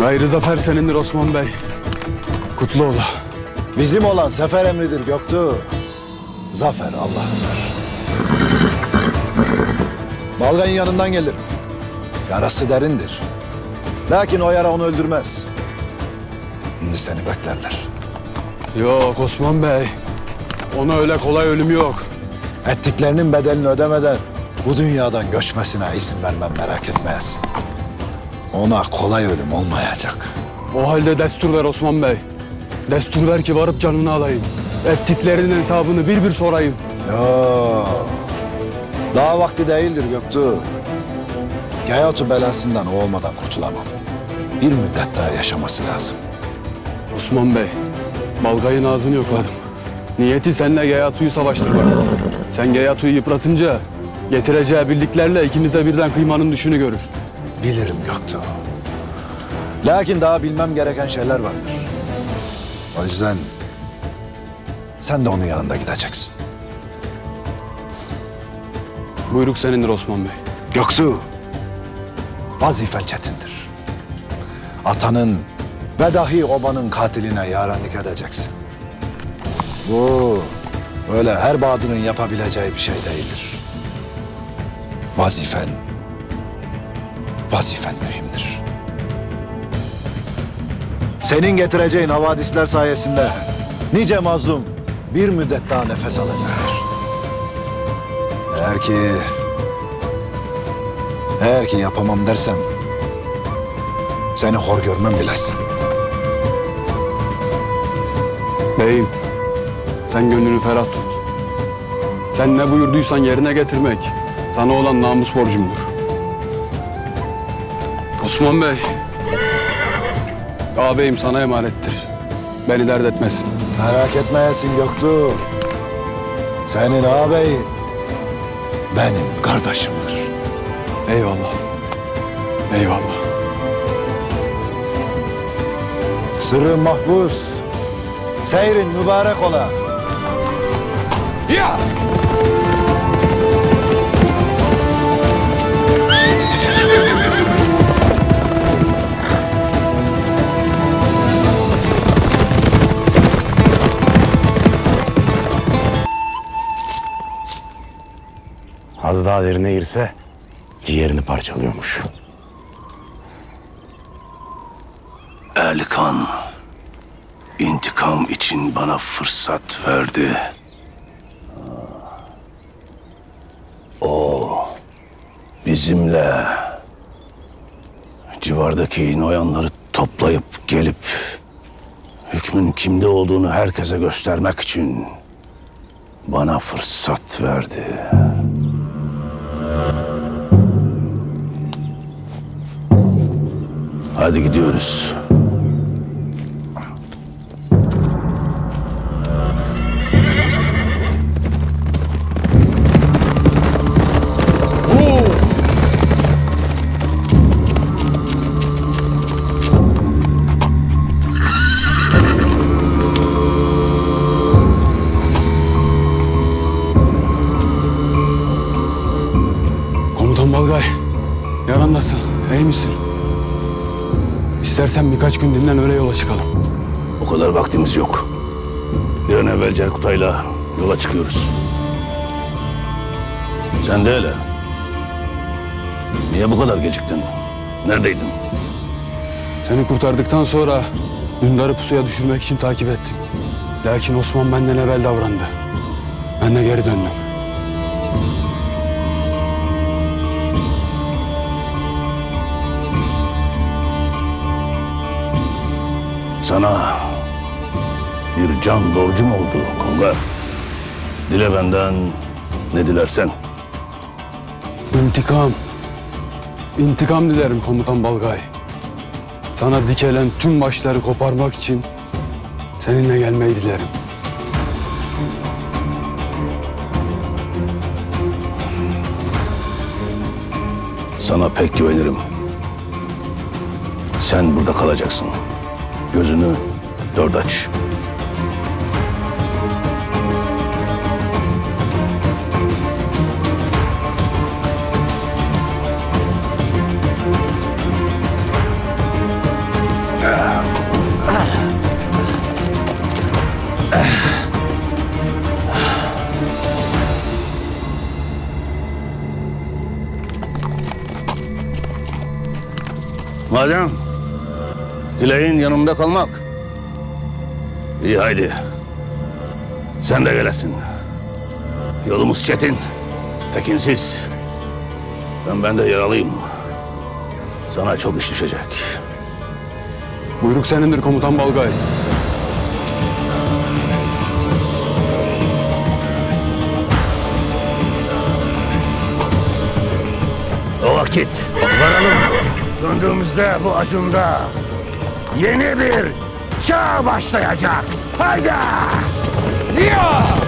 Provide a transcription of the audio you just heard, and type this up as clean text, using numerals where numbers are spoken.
Gayrı zafer senindir Osman Bey. Kutlu ola. Bizim olan sefer emridir Göktuğ. Zafer Allah'ındır. Balgay'ın yanından gelirim. Yarası derindir. Lakin o yara onu öldürmez. Şimdi seni beklerler. Yok Osman Bey. Ona öyle kolay ölüm yok. Ettiklerinin bedelini ödemeden bu dünyadan göçmesine izin vermem, merak etmeyiz. Ona kolay ölüm olmayacak. O halde destur ver Osman Bey. Destur ver ki varıp canını alayım. Ettiklerinin hesabını bir bir sorayım. Yok. Daha vakti değildir Göktuğ. Gayatu belasından o olmadan kurtulamam. Bir müddet daha yaşaması lazım. Osman Bey, Balgay'ın ağzını yokladım. Niyeti seninle Gayatu'yu savaştırmak. Sen Gayatu'yu yıpratınca getireceği birliklerle ikimize birden kıymanın düşünü görür. Bilirim Göktuğ. Lakin daha bilmem gereken şeyler vardır. O yüzden sen de onun yanında gideceksin. Buyruk senindir Osman Bey. Göktuğ, vazifen çetindir. Atanın ve dahi obanın katiline yarenlik edeceksin. Bu öyle her badının yapabileceği bir şey değildir. Vazifen mühimdir. Senin getireceğin havadisler sayesinde nice mazlum bir müddet daha nefes alacaktır. Eğer ki yapamam dersen seni hor görmem bilesin. Beyim, sen gönlünü ferah tut. Sen ne buyurduysan yerine getirmek sana olan namus borcumdur. Osman Bey, ağabeyim sana emanettir. Beni dert etmesin. Merak etmeyesin Göktuğ. Senin ağabeyin benim kardeşimdir. Eyvallah. Eyvallah. Sırrın mahpus, seyrin mübarek ola. Ya! Az daha derine girse ciğerini parçalıyormuş. Erlikan intikam için bana fırsat verdi. O bizimle civardaki noyanları toplayıp gelip hükmün kimde olduğunu herkese göstermek için bana fırsat verdi. Hadi gidiyoruz. Komutan Balgay, yarandasın, iyi misin? İstersen birkaç gün dinlen, öyle yola çıkalım. O kadar vaktimiz yok. Bir an evvel Cerkutay'la yola çıkıyoruz. Sen de öyle. Niye bu kadar geciktin? Neredeydin? Seni kurtardıktan sonra Dündar'ı pusuya düşürmek için takip ettim. Lakin Osman benden evvel davrandı. Ben de geri döndüm. Sana bir can borcum oldu Kongar. Dile benden ne dilersen. İntikam. İntikam dilerim Komutan Balgay. Sana dikelen tüm başları koparmak için seninle gelmeyi dilerim. Sana pek güvenirim. Sen burada kalacaksın. Gözünü dört aç. Madem dileğin yanımda kalmak. İyi haydi. Sen de gelesin. Yolumuz çetin, tekinsiz. Ben de yaralıyım. Sana çok iş düşecek. Buyruk senindir komutan Balgay. O vakit varalım. Döndüğümüzde bu acunda yeni bir çağ başlayacak. Haydi! Ya!